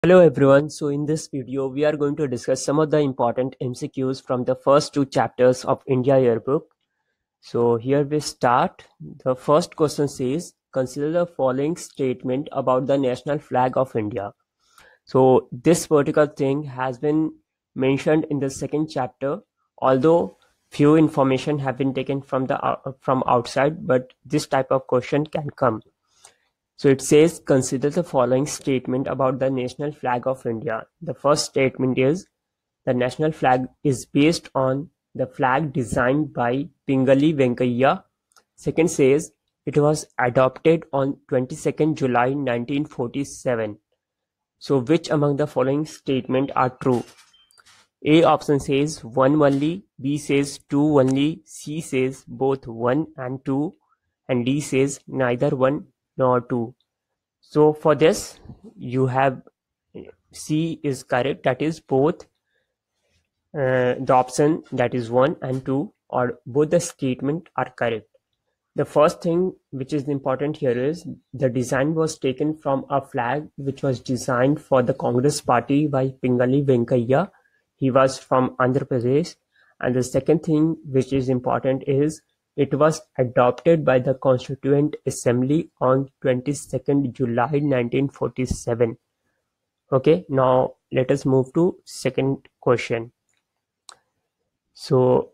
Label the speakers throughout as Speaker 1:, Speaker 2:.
Speaker 1: Hello everyone. So in this video, we are going to discuss some of the important MCQs from the first two chapters of India Yearbook. So here we start. The first question says, consider the following statement about the national flag of India. So this particular thing has been mentioned in the second chapter, although few information have been taken from from outside, but this type of question can come. So it says, consider the following statement about the national flag of India. The first statement is, the national flag is based on the flag designed by Pingali Venkaiah. Second says, it was adopted on 22nd July 1947. So which among the following statement are true? A option says 1 only, B says 2 only, C says both 1 and 2, and D says neither 1 nor 2. So for this, you have C is correct, that is both the option that is 1 and 2, or both the statement are correct. The first thing which is important here is the design was taken from a flag which was designed for the Congress party by Pingali Venkaiah. He was from Andhra Pradesh. And the second thing which is important is it was adopted by the Constituent Assembly on 22nd July 1947. Okay, now let us move to second question. So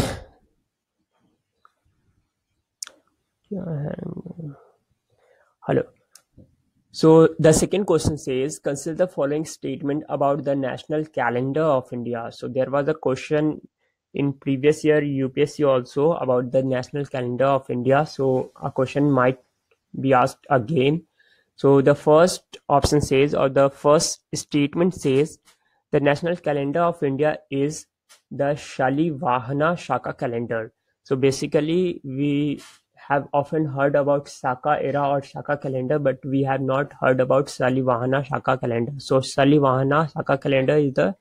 Speaker 1: hello. So the second question says, consider the following statement about the national calendar of India. So there was a question in previous year UPSC also about the national calendar of India. So a question might be asked again. So the first option says, or the first statement says, the national calendar of India is the Shalivahana Shaka calendar. So basically we have often heard about Shaka era or Shaka calendar, but we have not heard about Salivahana Shaka calendar. So Salivahana Shaka calendar is the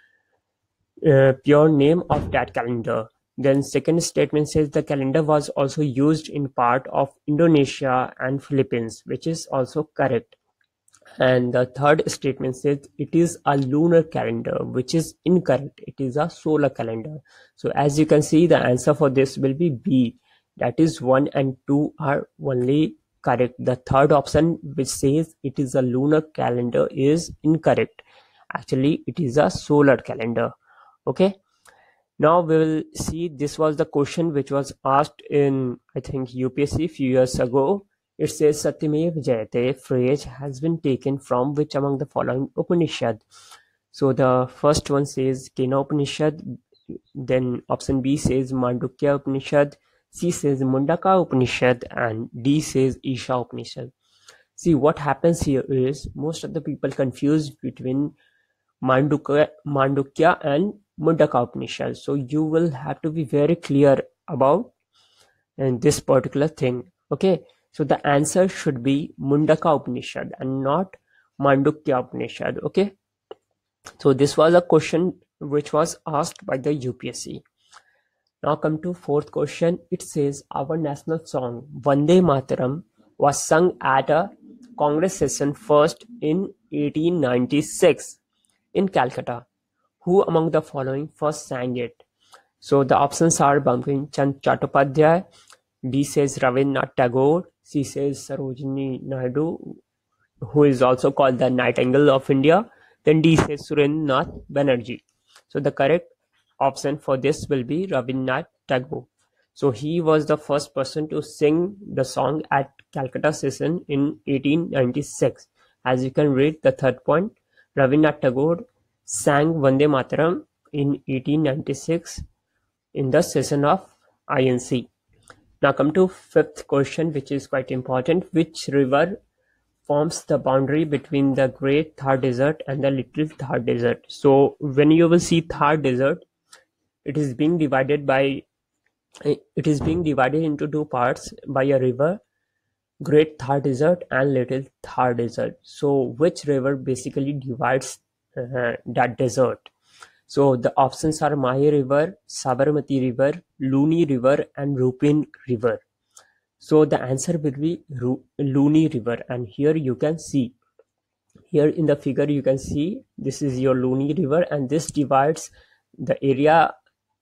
Speaker 1: pure name of that calendar. Then second statement says the calendar was also used in part of Indonesia and Philippines, which is also correct. And the third statement says it is a lunar calendar, which is incorrect. It is a solar calendar. So as you can see, the answer for this will be B. That is 1 and 2 are only correct. The third option, which says it is a lunar calendar, is incorrect. Actually, it is a solar calendar. Okay. Now we will see, this was the question which was asked in, I think, UPSC few years ago. It says Satyamev Jayate phrase has been taken from which among the following Upanishad? So the first one says Kena Upanishad, then option B says Mandukya Upanishad, C says Mundaka Upanishad, and D says Isha Upanishad. See, what happens here is most of the people confuse between Mandukya and Mundaka Upanishad. So you will have to be very clear about this particular thing. Okay, so the answer should be Mundaka Upanishad and not Mandukya Upanishad. Okay, so this was a question which was asked by the UPSC. Now come to fourth question. It says our national song Vande Mataram was sung at a Congress session first in 1896 in Calcutta. Who among the following first sang it? So the options are Bankim Chand Chattopadhyay, B says Rabindranath Tagore, C says Sarojini Naidu, who is also called the Nightingale of India, then D says Surendranath Banerjee. So the correct option for this will be Rabindranath Tagore. So he was the first person to sing the song at Calcutta session in 1896. As you can read the third point, Rabindranath Tagore sang Vande Mataram in 1896 in the session of INC. Now come to fifth question, which is quite important. Which river forms the boundary between the Great Thar Desert and the Little Thar Desert? So when you will see Thar Desert, it is being divided into two parts by a river, Great Thar Desert and Little Thar Desert. So which river basically divides that desert? So the options are Mahi River, Sabarmati River, Luni River, and Rupin River. So the answer will be Luni River, and here you can see Here in the figure you can see this is your Luni river, and this divides the area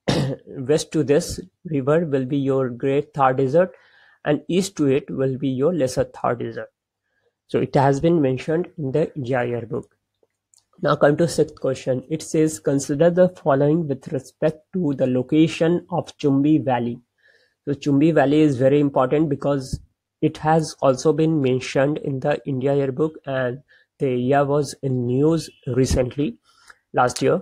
Speaker 1: west to this river will be your Great Thar Desert, and east to it will be your Lesser Thar Desert. So it has been mentioned in the India Yearbook. Now come to sixth question. It says consider the following with respect to the location of Chumbi Valley. So Chumbi Valley is very important because it has also been mentioned in the India Yearbook, and the area was in news recently last year.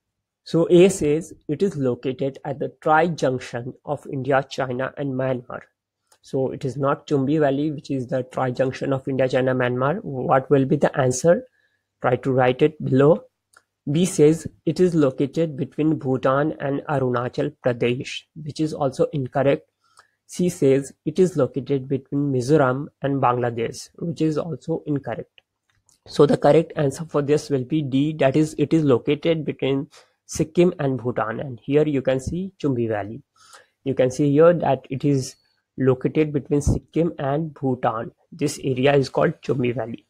Speaker 1: So A says it is located at the tri-junction of India, China and Myanmar. So it is not Chumbi Valley, which is the tri-junction of India, China, Myanmar. What will be the answer? Try to write it below. B says it is located between Bhutan and Arunachal Pradesh, which is also incorrect. C says it is located between Mizoram and Bangladesh, which is also incorrect. So the correct answer for this will be D, that is it is located between Sikkim and Bhutan. And here you can see Chumbi Valley. You can see here that it is located between Sikkim and Bhutan. This area is called Chumbi Valley.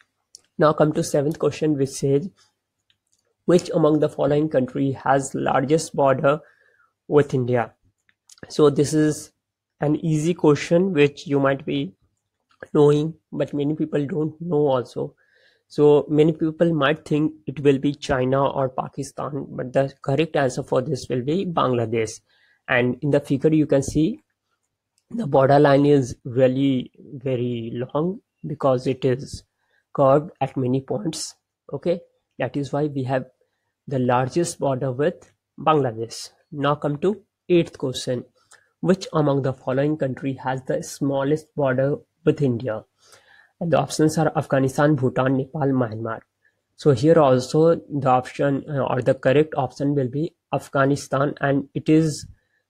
Speaker 1: Now come to seventh question, which says which among the following country has largest border with India? So this is an easy question which you might be knowing, but many people don't know also. So many people might think it will be China or Pakistan, but the correct answer for this will be Bangladesh. And in the figure you can see the border line is really very long because it is curved at many points. Okay, that is why we have the largest border with Bangladesh. Now come to eighth question. Which among the following country has the smallest border with India? And the options are Afghanistan, Bhutan, Nepal, Myanmar. So here also the option or the correct option will be Afghanistan, and it is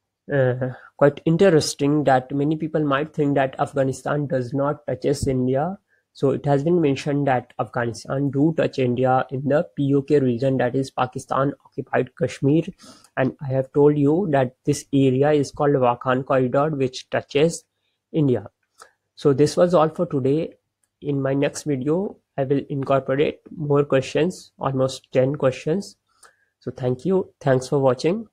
Speaker 1: quite interesting that many people might think that Afghanistan does not touches India. So it has been mentioned that Afghanistan do touch India in the POK region, that is Pakistan occupied Kashmir. And I have told you that this area is called Wakhan Corridor, which touches India. So this was all for today. In my next video, I will incorporate more questions, almost 10 questions. So thank you. Thanks for watching.